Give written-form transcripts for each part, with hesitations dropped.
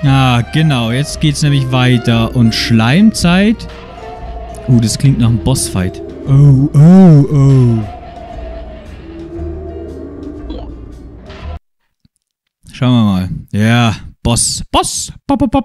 Ah, genau. Jetzt geht's nämlich weiter. Und Schleimzeit. Das klingt nach einem Bossfight. Oh. Schauen wir mal. Ja, Boss. Boss,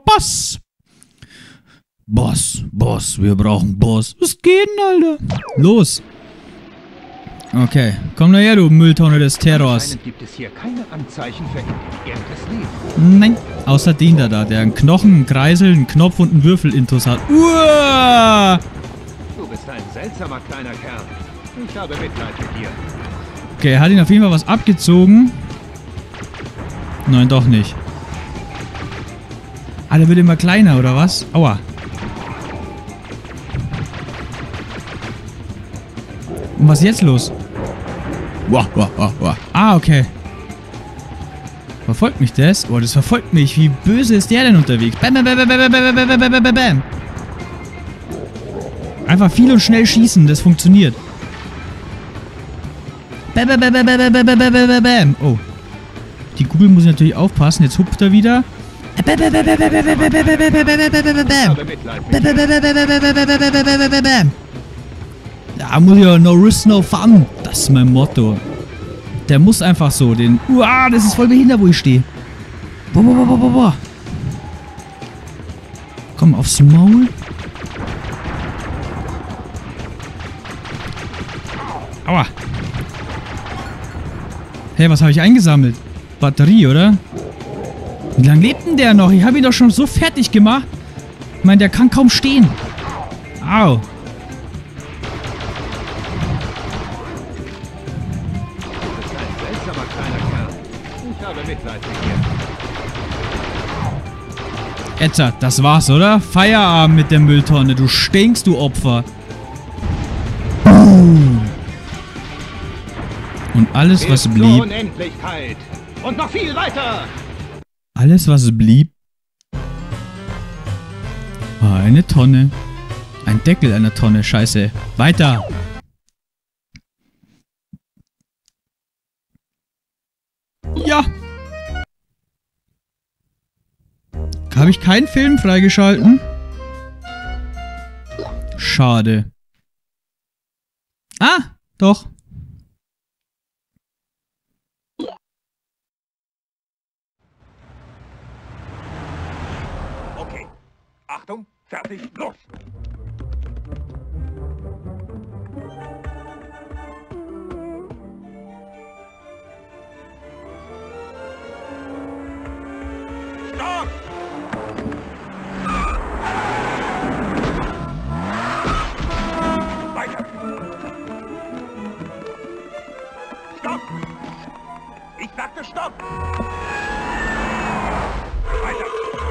wir brauchen Boss. Was geht denn, Alter? Los. Okay, komm her, du Mülltonne des Terrors. Anscheinend gibt es hier keine Anzeichen für intelligentes Leben. Nein, außer den da, der einen Knochen, einen Kreisel, einen Knopf und einen Würfel-Intus hat. Uah! Du bist ein seltsamer kleiner Kerl. Ich habe Mitleid mit dir. Okay, er hat ihn auf jeden Fall was abgezogen. Nein, doch nicht. Ah, der wird immer kleiner, oder was? Aua. Und was ist jetzt los? Ah, okay. Verfolgt mich das? Oh, das verfolgt mich. Wie böse ist der denn unterwegs? Bam, bam, bam, bam, bam, bam, bam, bam, bam, bam. Einfach viel und schnell schießen, das funktioniert. Bam, bam, bam, bam, bam, bam, bam, bam, bam. Oh. Die Kugel muss ich natürlich aufpassen. Jetzt hupft er wieder. Bam, bam, bam, bam, bam, bam, bam, bam, bam, bam, bam. Da muss ich ja no risk, no fun. Das ist mein Motto. Der muss einfach so den... das ist voll behindert, wo ich stehe. Boah. Komm, aufs Maul. Aua. Hey, was habe ich eingesammelt? Batterie, oder? Wie lange lebt denn der noch? Ich habe ihn doch schon so fertig gemacht. Ich meine, der kann kaum stehen. Au. Etza, das war's, oder? Feierabend mit der Mülltonne. Du stinkst, du Opfer. Und alles, was blieb... Unendlichkeit. Und noch viel weiter. Alles, was blieb... war eine Tonne. Ein Deckel einer Tonne. Scheiße. Weiter. Ja. Habe ich keinen Film freigeschalten? Schade. Ah, doch. Okay. Achtung, fertig, los. Stopp! Weiter! Stopp! Ich sagte Stopp! Weiter!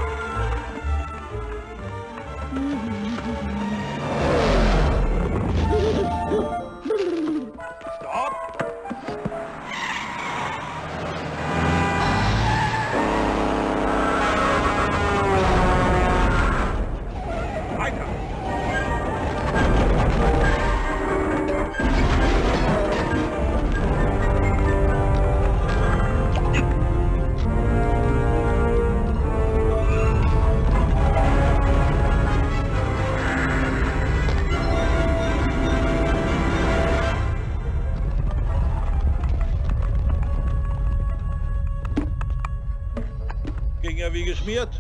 Stopp! Weiter! Ging ja wie geschmiert.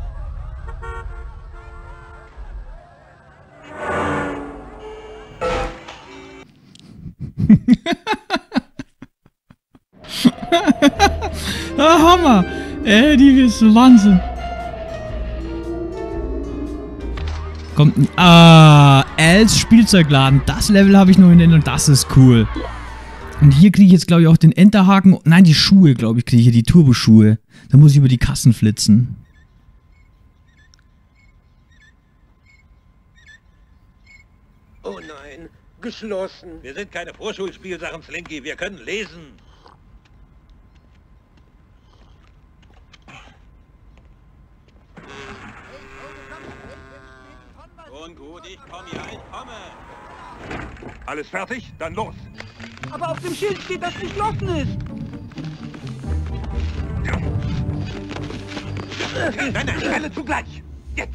Hammer! Die ist Wahnsinn. Kommt ein... Els Spielzeugladen. Das Level habe ich noch in und das ist cool. Und hier kriege ich jetzt, glaube ich, auch den Enterhaken. Nein, die Schuhe, glaube ich, kriege ich hier. Die Turboschuhe. Da muss ich über die Kassen flitzen. Oh nein, geschlossen. Wir sind keine Vorschulspielsachen, Slinky. Wir können lesen. Schon gut, ich komme ja, ich komme. Alles fertig? Dann los. Aber auf dem Schild steht, dass geschlossen ist. Nein, nein, alle zugleich. Jetzt.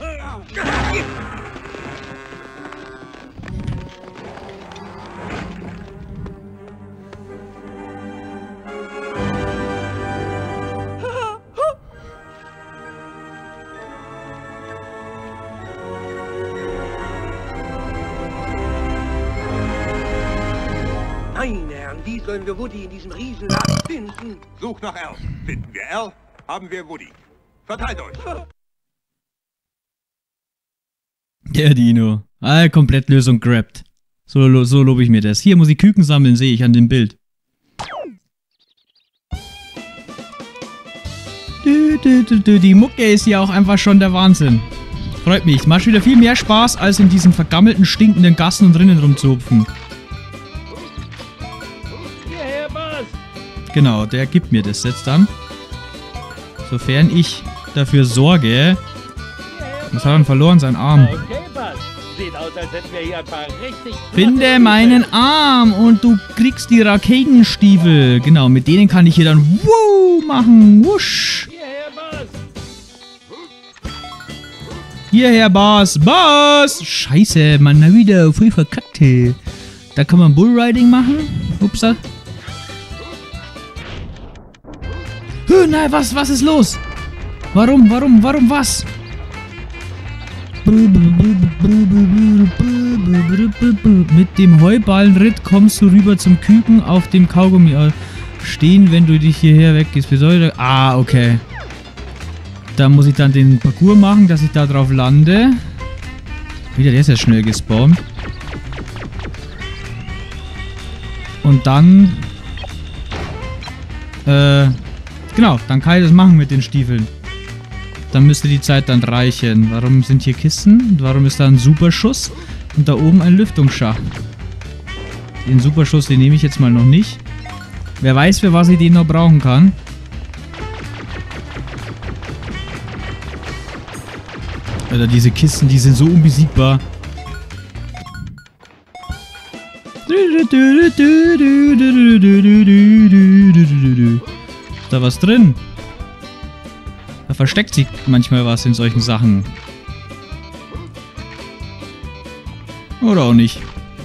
Meine Herren, wie sollen wir Woody in diesem Riesenladen finden? Such nach Al. Finden wir Al, haben wir Woody. Verteilt euch. Der Dino. Komplettlösung grabbed. So lobe ich mir das. Hier muss ich Küken sammeln, sehe ich an dem Bild. Die Mucke ist ja auch einfach schon der Wahnsinn. Freut mich. Macht wieder viel mehr Spaß, als in diesen vergammelten, stinkenden Gassen und drinnen rumzuhupfen. Hierher, Boss. Genau, der gibt mir das jetzt dann. Sofern ich dafür sorge. Was hat er denn verloren? Sein Arm. Okay, Boss. Sieht aus, als hätten wir hier ein paar richtig... Finde meinen Arm und du kriegst die Raketenstiefel. Genau, mit denen kann ich hier dann Wuh machen. Wusch. Hierher, Boss. Hierher, Boss. Boss! Scheiße, Mann, na wieder voll verkackt. Da kann man Bullriding machen. Upsa. Nein, was ist los? Warum, was? Mit dem Heuballenritt kommst du rüber zum Küken auf dem Kaugummi stehen, wenn du dich hierher weggehst. Okay. Da muss ich dann den Parcours machen, dass ich da drauf lande. Wieder, der ist ja schnell gespawnt. Und dann... genau, dann kann ich das machen mit den Stiefeln. Dann müsste die Zeit dann reichen. Warum sind hier Kisten? Warum ist da ein Superschuss? Und da oben ein Lüftungsschacht. Den Superschuss, den nehme ich jetzt mal noch nicht. Wer weiß, für was ich den noch brauchen kann. Alter, diese Kisten, die sind so unbesiegbar. Ist da was drin? Da versteckt sich manchmal was in solchen Sachen. Oder auch nicht.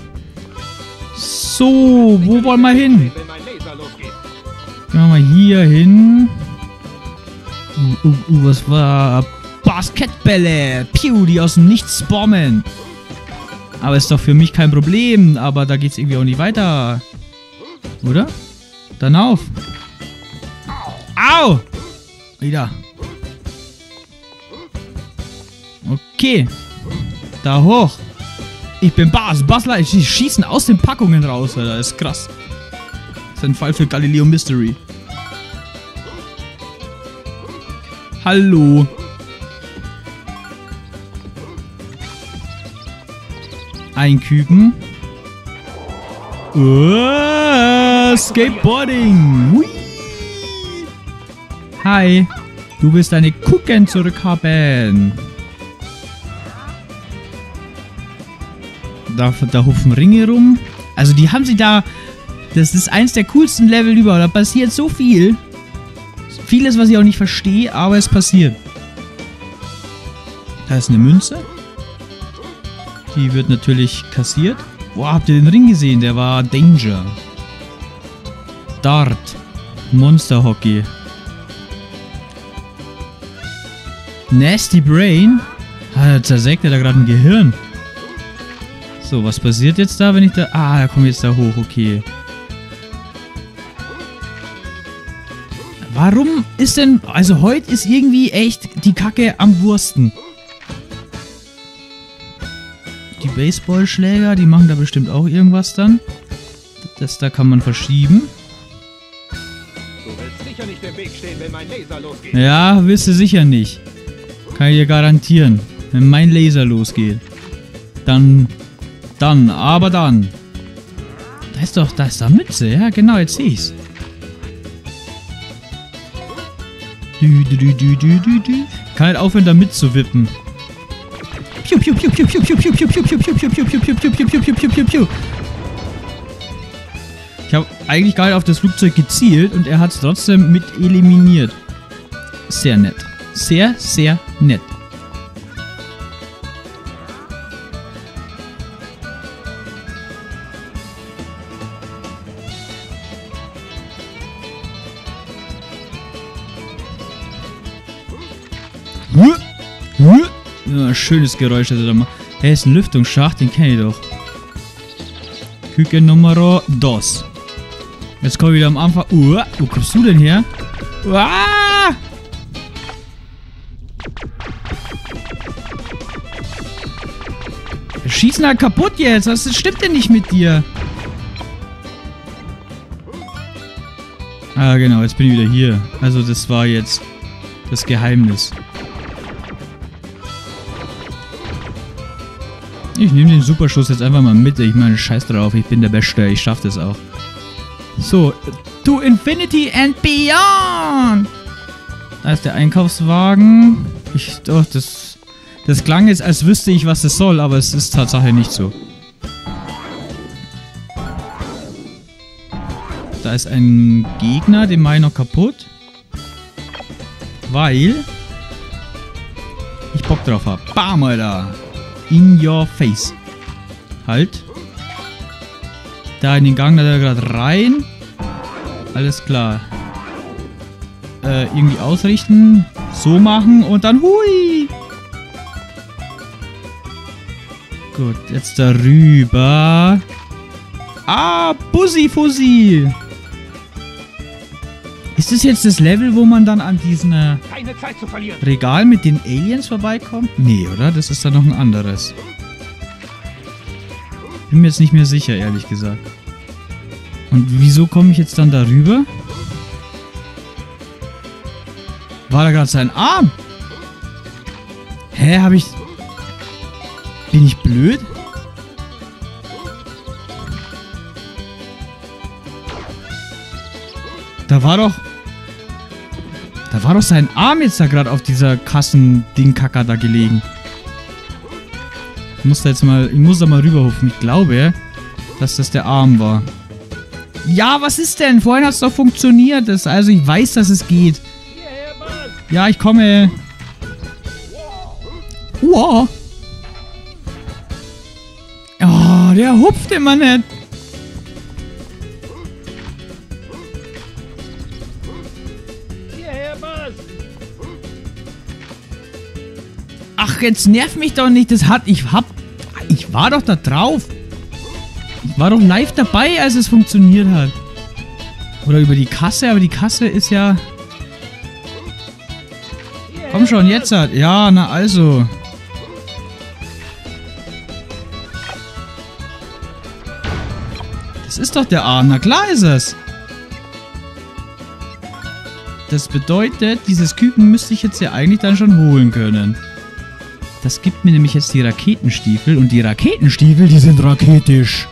So, wo wollen wir hin? Wenn mein Laser losgeht. Gehen wir mal hier hin. Was war? Basketbälle! Piu, die aus dem Nichts bomben. Aber ist doch für mich kein Problem. Aber da geht's irgendwie auch nicht weiter. Oder? Dann auf. Au! Wieder. Okay. Da hoch. Ich bin Bassler. Die schießen aus den Packungen raus, Alter. Das ist krass. Das ist ein Fall für Galileo Mystery. Hallo. Ein Küken. Skateboarding. Hui. Hi. Du willst deine Kuchen zurückhaben. Da hupfen Ringe rum. Also die haben sie da... Das ist eins der coolsten Level überhaupt. Da passiert so viel. Vieles, was ich auch nicht verstehe, aber es passiert. Da ist eine Münze. Die wird natürlich kassiert. Boah, habt ihr den Ring gesehen? Der war Danger. Dart. Monster Hockey. Nasty Brain. Da zersägt er da gerade ein Gehirn. So, was passiert jetzt da, wenn ich da... da komme ich jetzt da hoch, okay. Warum ist denn... Also heute ist irgendwie echt die Kacke am Wursten. Die Baseballschläger, die machen da bestimmt auch irgendwas dann. Das da kann man verschieben. Du willst sicher nicht im Weg stehen, wenn mein Laser losgeht. Ja, wirst du sicher nicht. Kann ich dir garantieren. Wenn mein Laser losgeht. Dann. Da ist da Mütze. Ja, genau, jetzt sehe ich's. Kann halt aufhören, da mitzuwippen. Piu, piu, piu, piu, piu, piu, piu, piu, piu, piu, piu, piu, piu, piu, piu, piu, piu, piu, piu, piu. Ich habe eigentlich gar nicht auf das Flugzeug gezielt und er hat es trotzdem mit eliminiert. Sehr nett. sehr, sehr nett. Ja, schönes Geräusch, das er da macht. Hey, ist ein Lüftungsschacht, den kenne ich doch. Küche Nummer 2. Jetzt komme ich wieder am Anfang. Wo kommst du denn her? Wir schießen halt kaputt jetzt. Was stimmt denn nicht mit dir? Ah, genau, jetzt bin ich wieder hier. Also, das war jetzt das Geheimnis. Ich nehme den Superschuss jetzt einfach mal mit. Ich meine, scheiß drauf. Ich bin der Beste. Ich schaff das auch. So. To Infinity and Beyond. Da ist der Einkaufswagen. Das klang jetzt, als wüsste ich, was das soll. Aber es ist Tatsache nicht so. Da ist ein Gegner. Den mache ich noch kaputt. Weil ich Bock drauf habe. Bam, Alter. In your face. Halt. Da in den Gang, da gerade rein. Alles klar. Irgendwie ausrichten. So machen und dann hui. Gut, jetzt darüber. Ah, Bussi Fussi. Ist das jetzt das Level, wo man dann an diesen Keine Zeit zu verlieren. Regal mit den Aliens vorbeikommt? Nee, oder? Das ist dann noch ein anderes. Bin mir jetzt nicht mehr sicher, ehrlich gesagt. Und wieso komme ich jetzt dann darüber? War da gerade sein Arm? Hä, bin ich blöd? Da war doch sein Arm jetzt da gerade auf dieser Kassending-Kacker da gelegen. Ich muss da mal rüberhupfen. Ich glaube, dass das der Arm war. Ja, was ist denn? Vorhin hat es doch funktioniert. Also ich weiß, dass es geht. Ja, ich komme. Wow. Oh, der hupft immer nicht. Ach, jetzt nerv mich doch nicht. Ich war doch da drauf. Ich war doch live dabei, als es funktioniert hat. Oder über die Kasse, aber die Kasse ist ja... Komm schon, jetzt halt. Ja, na also. Das ist doch der Arm. Na klar ist es. Das bedeutet, dieses Küken müsste ich jetzt ja eigentlich dann schon holen können. Das gibt mir nämlich jetzt die Raketenstiefel. Und die Raketenstiefel, die sind raketisch.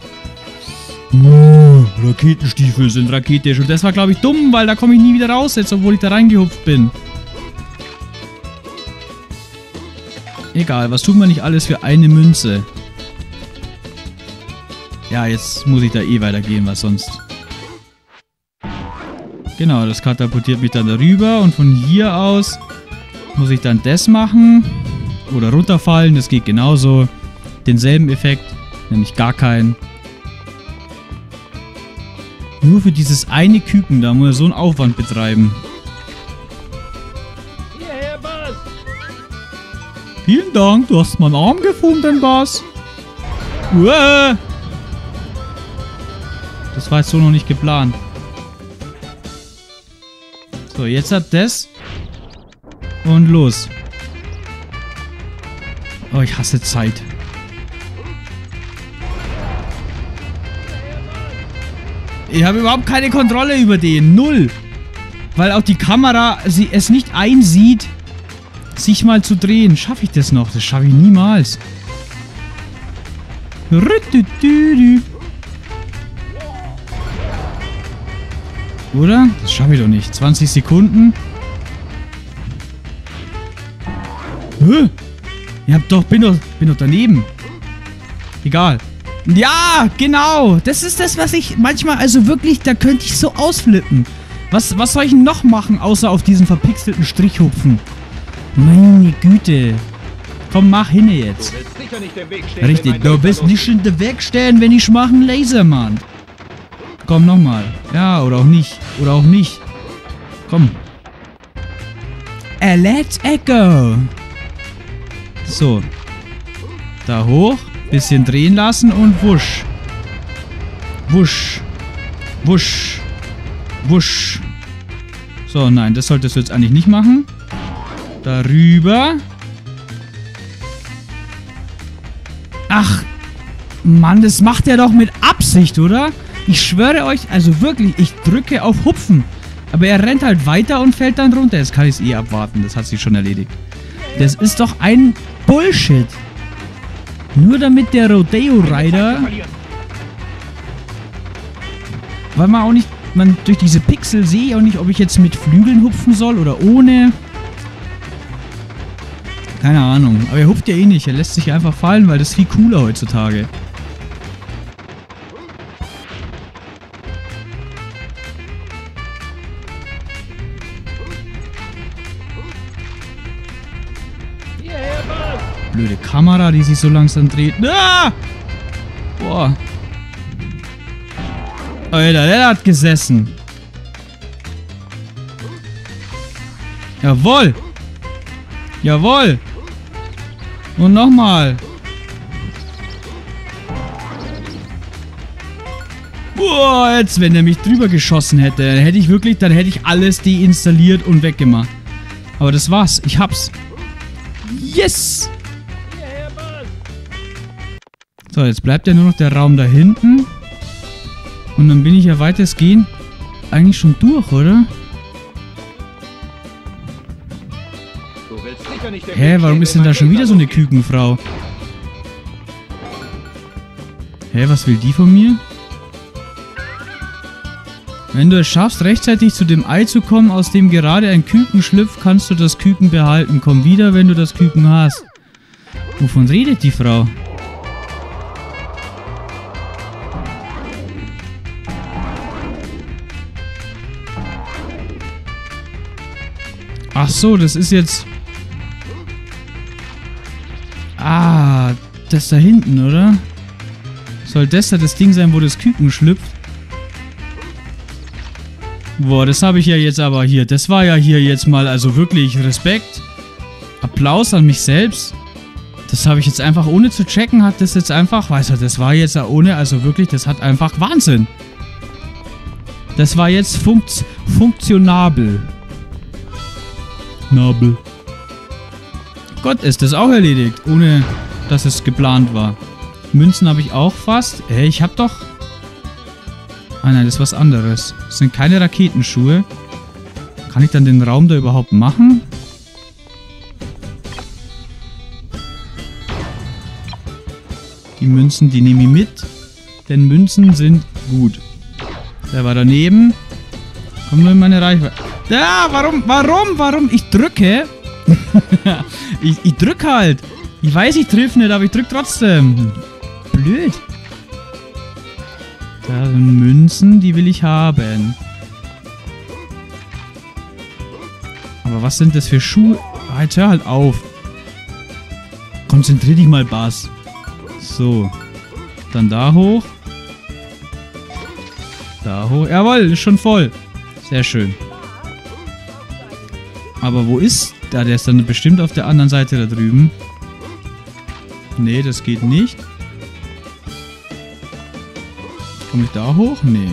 Raketenstiefel sind raketisch. Und das war, glaube ich, dumm, weil da komme ich nie wieder raus jetzt, obwohl ich da reingehupft bin. Egal, was tun wir nicht alles für eine Münze? Ja, jetzt muss ich da eh weitergehen, was sonst... Genau, das katapultiert mich dann darüber. Und von hier aus muss ich dann das machen. Oder runterfallen, das geht genauso. Denselben Effekt, nämlich gar keinen. Nur für dieses eine Küken, da muss er so einen Aufwand betreiben. Hierher, Bass! Vielen Dank, du hast meinen Arm gefunden, Bass. Uah. Das war jetzt so noch nicht geplant. So, jetzt hat das. Und los. Oh, ich hasse Zeit. Ich habe überhaupt keine Kontrolle über den. Null. Weil auch die Kamera es nicht einsieht, sich mal zu drehen. Schaffe ich das noch? Das schaffe ich niemals. Oder? Das schaffe ich doch nicht. 20 Sekunden. Bin doch daneben. Egal. Ja, genau. Das ist das, was ich manchmal, also wirklich, da könnte ich so ausflippen. Was soll ich denn noch machen, außer auf diesen verpixelten Strich hupfen? Meine Güte. Komm, mach hin jetzt. Du willst sicher nicht im Weg stehen, Richtig, wenn mein du Laser bist los nicht in der Weg stehen, wenn ich mache einen Lasermann. Komm, nochmal. Ja, oder auch nicht. Oder auch nicht. Komm. Let's go. So. Da hoch. Bisschen drehen lassen und wusch. Wusch. Wusch. Wusch. So, nein, das solltest du jetzt eigentlich nicht machen. Darüber. Ach, Mann, das macht er doch mit Absicht, oder? Ich schwöre euch, also wirklich, ich drücke auf Hupfen. Aber er rennt halt weiter und fällt dann runter. Jetzt kann ich es eh abwarten, das hat sich schon erledigt. Das ist doch ein Bullshit. Nur damit der Rodeo-Rider... Weil man auch nicht... durch diese Pixel sehe ich auch nicht, ob ich jetzt mit Flügeln hupfen soll oder ohne. Keine Ahnung. Aber er hupft ja eh nicht. Er lässt sich einfach fallen, weil das ist viel cooler heutzutage. Blöde Kamera, die sich so langsam dreht. Ah! Boah. Alter, der hat gesessen. Jawohl. Jawohl. Und nochmal. Boah, jetzt, wenn er mich drüber geschossen hätte, dann hätte ich alles deinstalliert und weggemacht. Aber das war's. Ich hab's. Yes! So, jetzt bleibt ja nur noch der Raum da hinten. Und dann bin ich ja weitestgehend eigentlich schon durch, oder? Hä, warum ist denn da schon wieder so eine Kükenfrau? Hä, was will die von mir? Wenn du es schaffst, rechtzeitig zu dem Ei zu kommen, aus dem gerade ein Küken schlüpft, kannst du das Küken behalten. Komm wieder, wenn du das Küken hast. Wovon redet die Frau? Ach so, das ist jetzt... Ah, das da hinten, oder? Soll das da das Ding sein, wo das Küken schlüpft? Boah, das habe ich ja jetzt aber hier. Das war ja hier jetzt mal, also wirklich Respekt. Applaus an mich selbst. Das habe ich jetzt einfach ohne zu checken, hat das jetzt einfach... Weißt du, das war jetzt ja ohne, also wirklich, das hat einfach Wahnsinn. Das war jetzt funktionabel. Nabel. Gott, ist das auch erledigt, ohne dass es geplant war. Münzen habe ich auch fast. Hey, ich habe doch... Ah nein, das ist was anderes. Das sind keine Raketenschuhe. Kann ich dann den Raum da überhaupt machen? Die Münzen, die nehme ich mit. Denn Münzen sind gut. Der war daneben. Komm nur in meine Reichweite. Ja, warum? Ich drücke. ich drücke halt. Ich weiß, ich treffe nicht, aber ich drücke trotzdem. Blöd. Da sind Münzen, die will ich haben. Aber was sind das für Schuhe? Ah, jetzt hör halt auf. Konzentrier dich mal, Bass. So. Dann da hoch. Da hoch. Jawohl, ist schon voll. Sehr schön. Aber wo ist... Da, der ist dann bestimmt auf der anderen Seite da drüben. Nee, das geht nicht. Komme ich da hoch? Nee.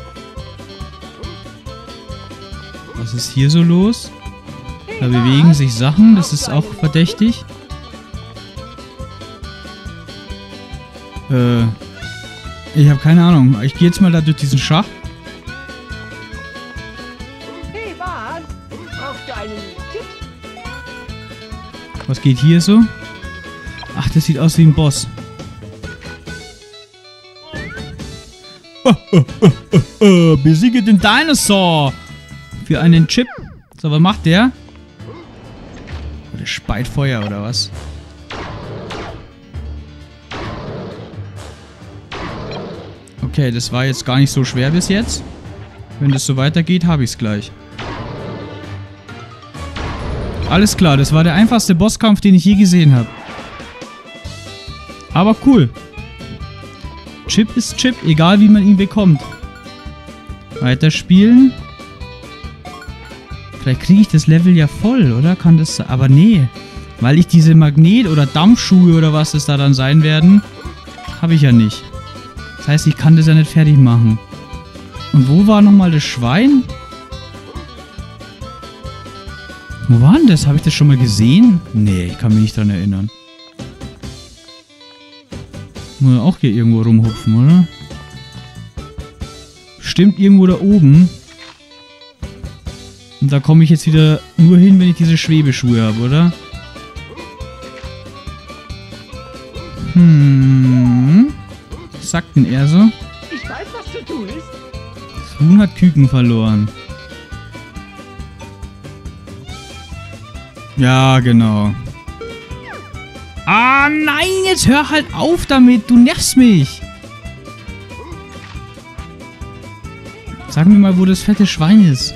Was ist hier so los? Da bewegen sich Sachen. Das ist auch verdächtig. Ich habe keine Ahnung. Ich gehe jetzt mal da durch diesen Schacht. Hey, was? Brauchst du einen Tipp? Was geht hier so? Ach, das sieht aus wie ein Boss. Besiege den Dinosaur! Für einen Chip. So, was macht der? Oh, der speit Feuer, oder was? Okay, das war jetzt gar nicht so schwer bis jetzt. Wenn das so weitergeht, habe ich es gleich. Alles klar, das war der einfachste Bosskampf, den ich je gesehen habe. Aber cool. Chip ist Chip, egal wie man ihn bekommt. Weiterspielen. Vielleicht kriege ich das Level ja voll, oder? Kann das... Aber nee. Weil ich diese Magnet- oder Dampfschuhe oder was das da dann sein werden, habe ich ja nicht. Das heißt, ich kann das ja nicht fertig machen. Und wo war nochmal das Schwein? Wo war denn das? Habe ich das schon mal gesehen? Nee, ich kann mich nicht dran erinnern. Muss ja auch hier irgendwo rumhupfen, oder? Stimmt irgendwo da oben. Und da komme ich jetzt wieder nur hin, wenn ich diese Schwebeschuhe habe, oder? Was sagt denn er so? Ich weiß, was zu tun ist. Das Huhn hat Küken verloren. Ja, genau. Ah, nein, jetzt hör halt auf damit. Du nervst mich. Sag mir mal, wo das fette Schwein ist.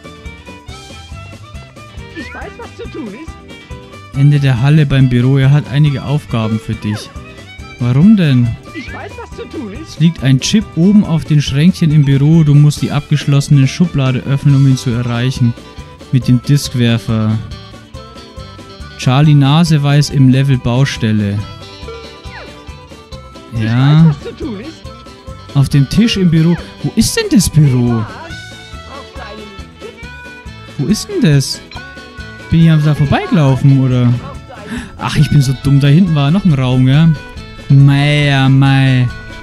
Ich weiß, was zu tun ist. Ende der Halle beim Büro. Er hat einige Aufgaben für dich. Warum denn? Ich weiß, was zu tun ist. Es liegt ein Chip oben auf den Schränkchen im Büro. Du musst die abgeschlossene Schublade öffnen, um ihn zu erreichen. Mit dem Diskwerfer. Charlie Nase weiß im Level Baustelle. Ja. Ich weiß, was zu tun ist. Auf dem Tisch im Büro. Wo ist denn das Büro? Auf deinem Wo ist denn das? Bin ich da vorbeigelaufen, oder? Ach, ich bin so dumm. Da hinten war noch ein Raum, ja? Mei.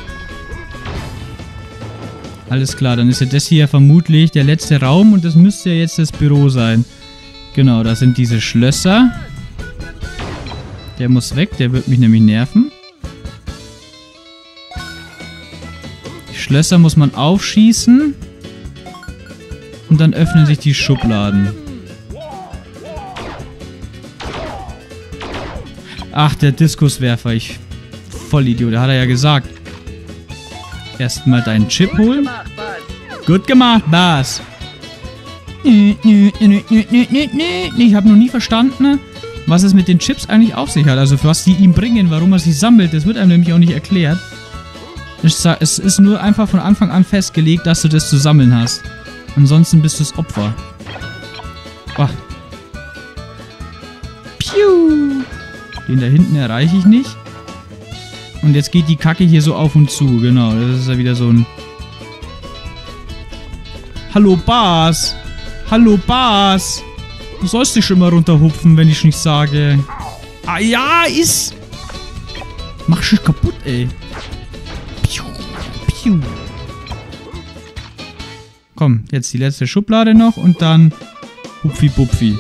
Alles klar, dann ist ja das hier vermutlich der letzte Raum und das müsste ja jetzt das Büro sein. Genau, da sind diese Schlösser. Der muss weg, der wird mich nämlich nerven. Die Schlösser muss man aufschießen. Und dann öffnen sich die Schubladen. Ach, der Diskuswerfer, ich Vollidiot, da hat er ja gesagt. Erstmal deinen Chip holen. Gut gemacht, Bas. Ich habe noch nie verstanden, was es mit den Chips eigentlich auf sich hat. Also was die ihm bringen, warum er sie sammelt, das wird einem nämlich auch nicht erklärt. Es ist nur einfach von Anfang an festgelegt, dass du das zu sammeln hast. Ansonsten bist du das Opfer. Boah. Piu. Den da hinten erreiche ich nicht. Und jetzt geht die Kacke hier so auf und zu. Genau, das ist ja wieder so ein... Hallo Bas! Hallo Bas! Du sollst dich schon mal runterhupfen, wenn ich nicht sage. Ah ja, ist... Mach schon kaputt, ey. Piu, piu. Komm, jetzt die letzte Schublade noch und dann... Hupfi bupfi.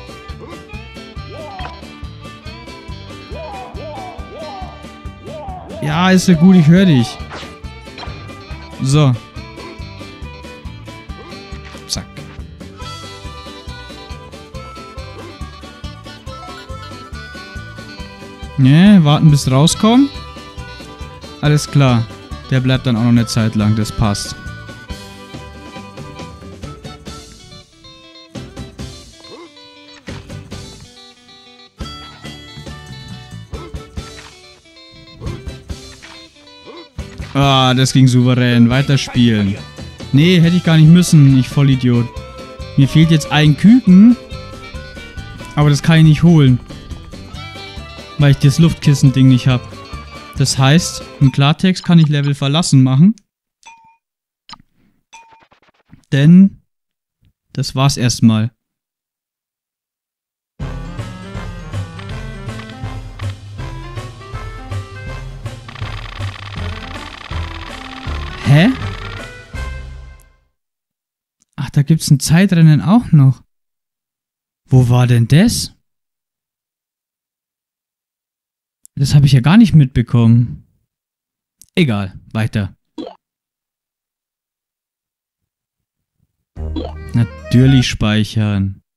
Ja, ist ja gut, ich höre dich. So. Zack. Ne, warten bis rauskommt. Alles klar. Der bleibt dann auch noch eine Zeit lang, das passt. Ah, das ging souverän. Weiterspielen. Nee, hätte ich gar nicht müssen, ich Vollidiot. Mir fehlt jetzt ein Küken. Aber das kann ich nicht holen. Weil ich das Luftkissen-Ding nicht habe. Das heißt, im Klartext kann ich Level verlassen machen. Denn das war's erstmal. Hä? Ach, da gibt's ein Zeitrennen auch noch. Wo war denn das? Das habe ich ja gar nicht mitbekommen. Egal, weiter. Natürlich speichern.